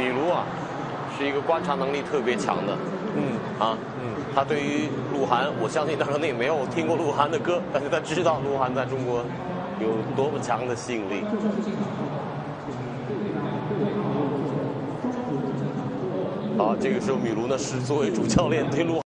米卢啊，是一个观察能力特别强的。他对于鹿晗，我相信他可能也没有听过鹿晗的歌，但是他知道鹿晗在中国有多么强的吸引力。好，这个时候米卢呢是作为主教练对鹿晗